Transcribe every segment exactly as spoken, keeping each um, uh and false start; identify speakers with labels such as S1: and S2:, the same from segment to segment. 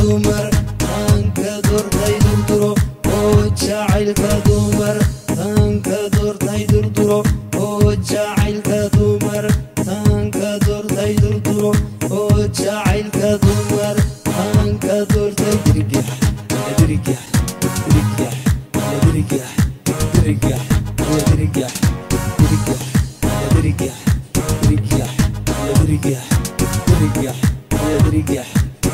S1: dumar tanka doortay durduro oo jacaylka dumar tanka doortay durduro oo jacaylka dumar tanka doortay durduro oo jacaylka dumar tanka doortay dirgax dirgax dirgax dirgax dirgax dirgax dirgax dirgax dirgax dirgax dirgax dirgax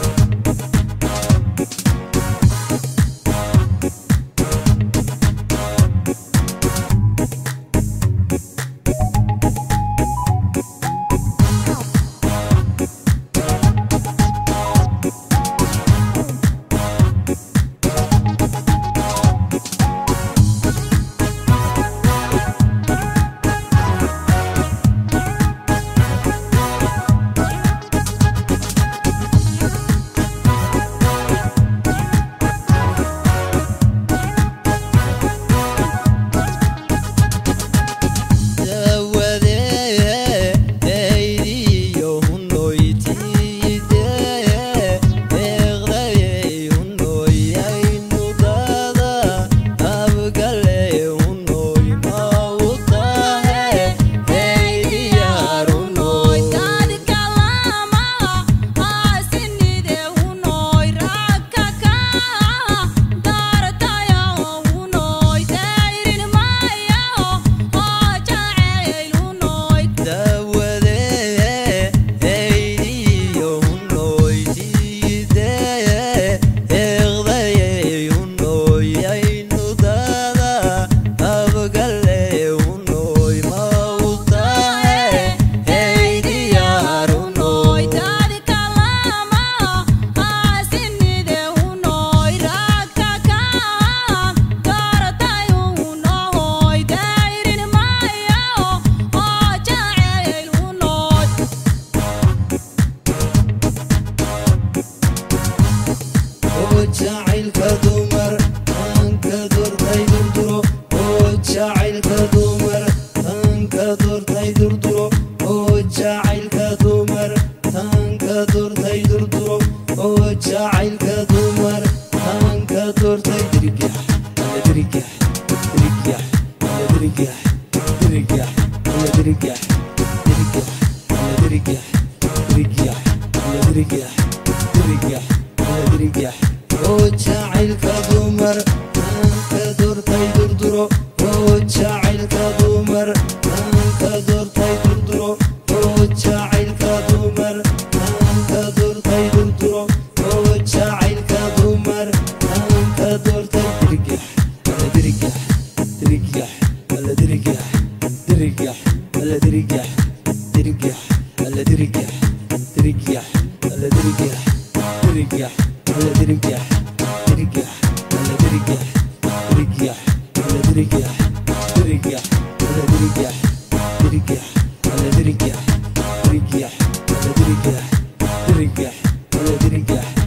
S1: jacaylka dumar tanka doortay durduro oo jacaylka dumar tanka doortay durduro oo jacaylka dumar tanka doortay durduro oo jacaylka dumar tanka doortay dirgax dirgax dirgax dirgax dirgax dirgax dirgax dirgax dirgax dirgax dirgax dirgax oo jacaylka dumar tanka doortay durduro oo jacaylka dumar tanka doortay durduro oo jacaylka dumar tanka doortay durduro oo jacaylka dumar tanka doortay dirgax dirgax dirgax dirgax dirgax dirgax dirgax dirgax dirgax dirgax dirgax dirgax dirgax alla dirgax dirgax alla dirgax dirgax alla dirgax dirgax alla dirgax dirgax alla dirgax dirgax alla dirgax